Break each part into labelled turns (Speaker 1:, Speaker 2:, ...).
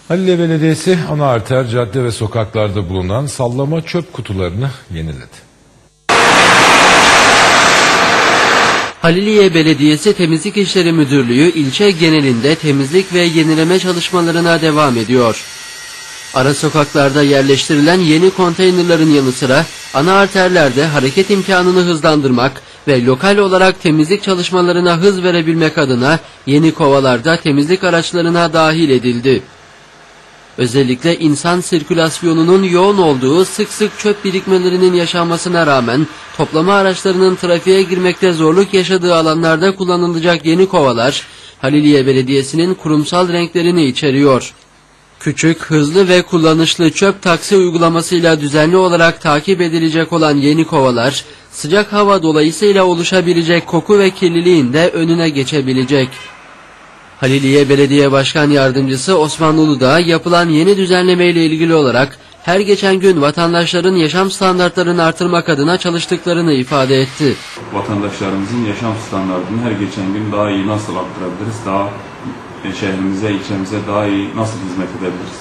Speaker 1: Haliliye Belediyesi ana arter, cadde ve sokaklarda bulunan sallama çöp kutularını yeniledi.
Speaker 2: Haliliye Belediyesi Temizlik İşleri Müdürlüğü ilçe genelinde temizlik ve yenileme çalışmalarına devam ediyor. Ara sokaklarda yerleştirilen yeni konteynerların yanı sıra ana arterlerde hareket imkanını hızlandırmak ve lokal olarak temizlik çalışmalarına hız verebilmek adına yeni kovalarda temizlik araçlarına dahil edildi. Özellikle insan sirkülasyonunun yoğun olduğu sık sık çöp birikmelerinin yaşanmasına rağmen toplama araçlarının trafiğe girmekte zorluk yaşadığı alanlarda kullanılacak yeni kovalar Haliliye Belediyesi'nin kurumsal renklerini içeriyor. Küçük, hızlı ve kullanışlı çöp taksi uygulamasıyla düzenli olarak takip edilecek olan yeni kovalar, sıcak hava dolayısıyla oluşabilecek koku ve kirliliğin de önüne geçebilecek. Haliliye Belediye Başkan Yardımcısı Osman Uludağ yapılan yeni düzenleme ile ilgili olarak her geçen gün vatandaşların yaşam standartlarını artırmak adına çalıştıklarını ifade etti.
Speaker 3: Vatandaşlarımızın yaşam standartını her geçen gün daha iyi nasıl arttırabiliriz, daha şehrimize, ilçemize daha iyi nasıl hizmet edebiliriz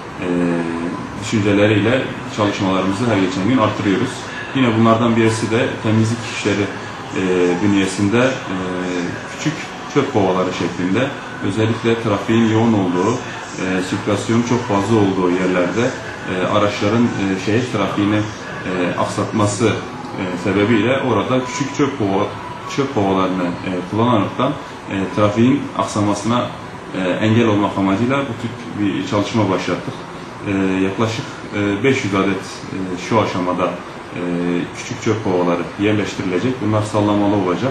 Speaker 3: düşünceleriyle çalışmalarımızı her geçen gün artırıyoruz. Yine bunlardan birisi de temizlik işleri bünyesinde küçük çöp kovaları şeklinde özellikle trafiğin yoğun olduğu, sirkülasyonun çok fazla olduğu yerlerde araçların şehir trafiğini aksatması sebebiyle orada küçük çöp kovalarını kullanaraktan trafiğin aksamasına engel olmak amacıyla bu tip bir çalışma başlattık. Yaklaşık 500 adet şu aşamada küçük çöp kovaları yerleştirilecek. Bunlar sallamalı olacak.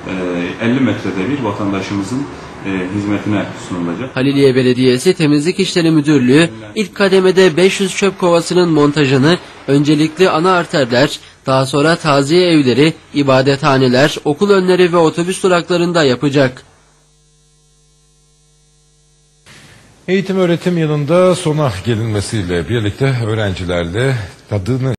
Speaker 3: 50 metrede bir vatandaşımızın hizmetine sunulacak.
Speaker 2: Haliliye Belediyesi Temizlik İşleri Müdürlüğü ilk kademede 500 çöp kovasının montajını öncelikli ana arterler, daha sonra taziye evleri, ibadethaneler, okul önleri ve otobüs duraklarında yapacak.
Speaker 1: Eğitim öğretim yanında sona gelinmesiyle birlikte öğrencilerle tadını